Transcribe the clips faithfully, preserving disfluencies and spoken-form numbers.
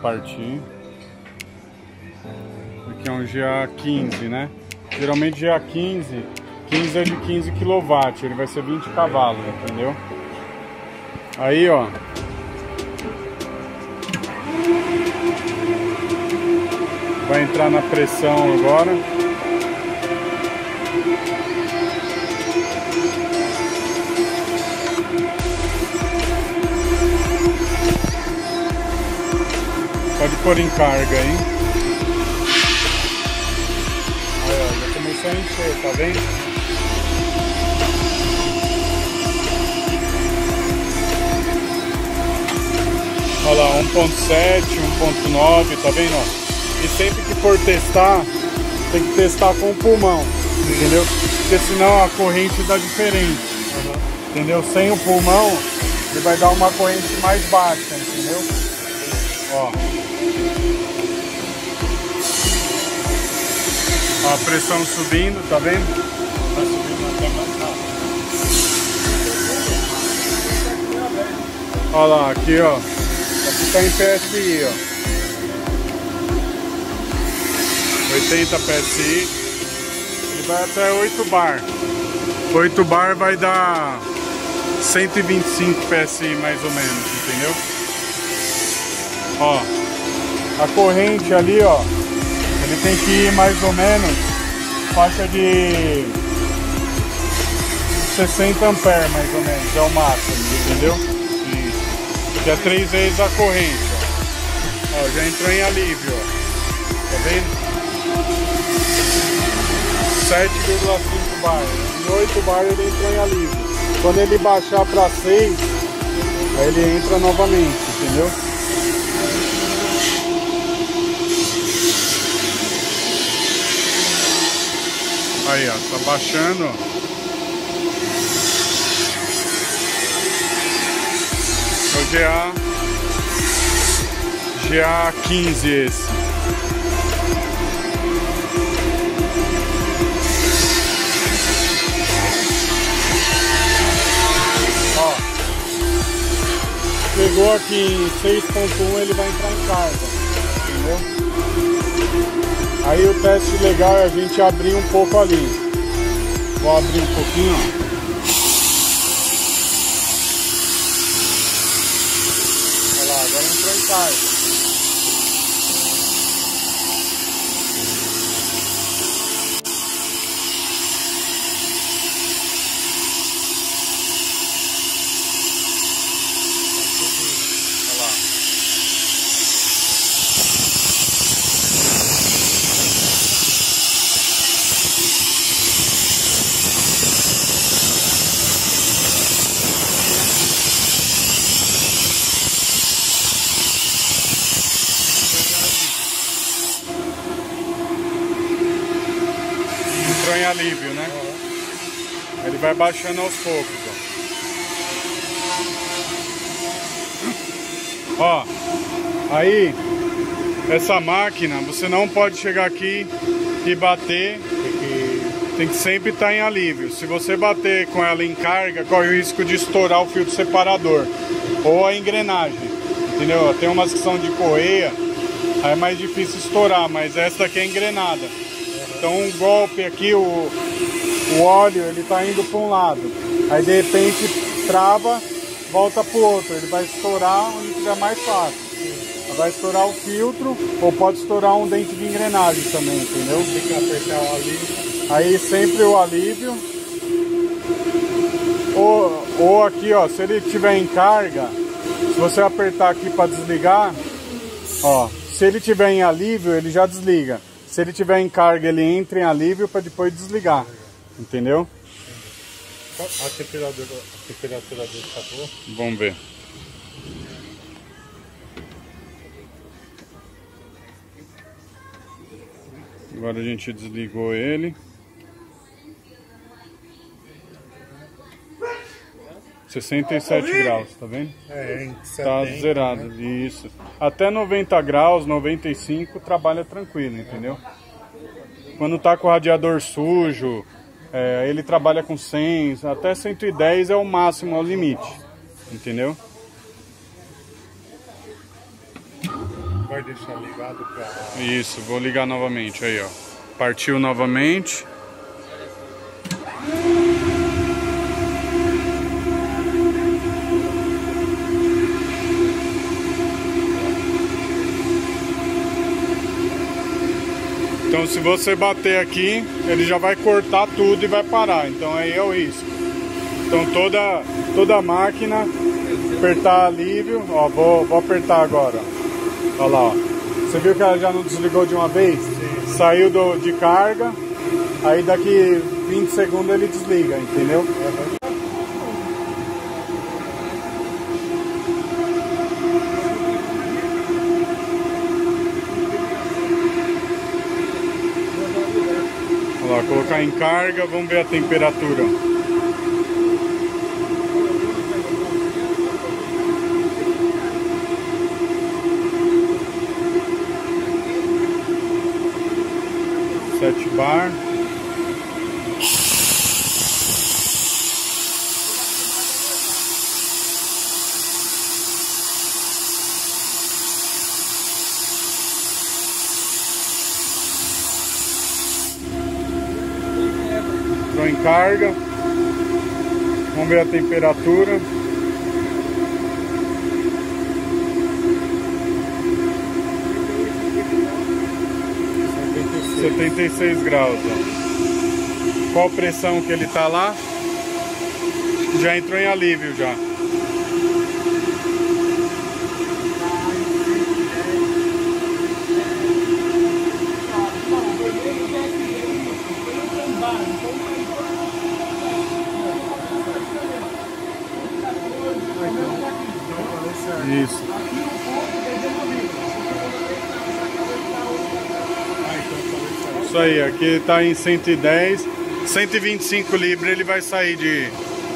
partir. Aqui é um G A quinze, né? Geralmente G A quinze, quinze é de quinze quilowatt, ele vai ser vinte cavalos, entendeu? Aí, ó. Vai entrar na pressão agora. Pode pôr em carga aí. Aí, ó, já começou a encher, tá vendo? Olha lá, um ponto sete, um ponto nove, tá vendo? Ó? E sempre que for testar, tem que testar com o pulmão, entendeu? Porque senão a corrente dá diferente, uhum. Entendeu? Sem o pulmão, ele vai dar uma corrente mais baixa, entendeu? Ó. Ó, a pressão subindo, tá vendo? Tá subindo até mais rápido. Olha lá, aqui ó, aqui tá em P S I, ó. oitenta P S I, ele vai até oito bar. oito bar vai dar cento e vinte e cinco P S I mais ou menos, entendeu? Ó, a corrente ali, ó, ele tem que ir mais ou menos faixa de sessenta amperes mais ou menos, é o máximo, entendeu? Isso. Que é três vezes a corrente, ó. Ó, já entrou em alívio, ó. Tá vendo? sete vírgula cinco bar. Em oito bar ele entrou em alívio. Quando ele baixar para seis, aí ele entra novamente, entendeu? Aí, ó, tá baixando, ó. É o G A G A quinze esse. Chegou aqui em seis ponto um, ele vai entrar em carga, entendeu? Aí o teste legal é a gente abrir um pouco ali. Vou abrir um pouquinho, ó. Olha lá, agora entrou em carga. Entrou em alívio, né? Uhum. Ele vai baixando aos poucos, ó. Ó, aí essa máquina você não pode chegar aqui e bater, tem que, tem que sempre estar em alívio. Se você bater com ela em carga, corre o risco de estourar o filtro separador ou a engrenagem, entendeu? Tem umas que são de correia, aí é mais difícil estourar, mas essa aqui é engrenada. Então um golpe aqui, o, o óleo ele tá indo para um lado, aí de repente trava, volta para o outro, ele vai estourar onde tiver mais fácil. Vai estourar o filtro ou pode estourar um dente de engrenagem também, entendeu? Tem que apertar o alívio. Aí sempre o alívio. Ou, ou aqui, ó, se ele tiver em carga, se você apertar aqui para desligar, ó, se ele tiver em alívio, ele já desliga. Se ele tiver em carga, ele entra em alívio para depois desligar, entendeu? A temperatura, a temperatura dele tá boa? Vamos ver. Agora a gente desligou ele. sessenta e sete graus, tá vendo? É, em setenta, tá zerado, né? Isso. Até noventa graus, noventa e cinco, trabalha tranquilo, entendeu? Quando tá com o radiador sujo, é, ele trabalha com cem, até cento e dez é o máximo, é o limite, entendeu? vai deixar ligado para... Isso, vou ligar novamente aí, ó. Partiu novamente. Então se você bater aqui, ele já vai cortar tudo e vai parar. Então aí é o risco. Então toda, toda máquina, apertar alívio, ó, vou, vou apertar agora. Olha lá, ó. Você viu que ela já não desligou de uma vez? Sim. Saiu do, de carga, aí daqui vinte segundos ele desliga, entendeu? Uhum. Olha lá, colocar em carga, vamos ver a temperatura. sete bar. Entrou em carga. Vamos ver a temperatura. setenta e seis graus, ó. Qual a pressão que ele tá lá? Já entrou em alívio já. Isso. Isso aí, aqui tá em cento e dez, cento e vinte e cinco libras ele vai sair de...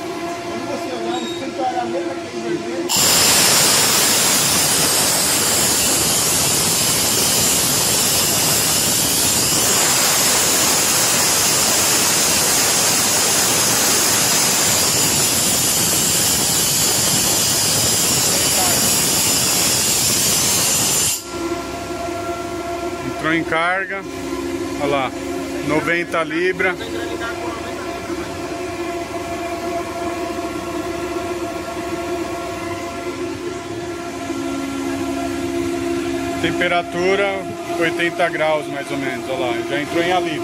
Entrou em carga. Olha lá, noventa libras. Temperatura oitenta graus mais ou menos, olha lá, já entrou em alívio.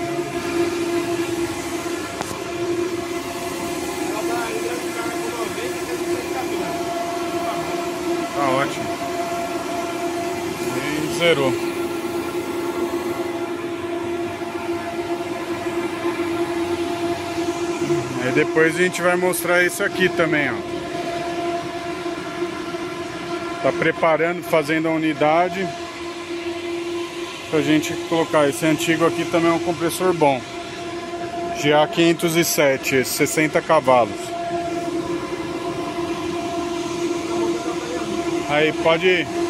Tá ótimo. E zerou. Aí depois a gente vai mostrar isso aqui também, ó. Tá preparando, fazendo a unidade pra gente colocar. Esse antigo aqui também é um compressor bom. G A quinhentos e sete, esse, sessenta cavalos. Aí, pode ir.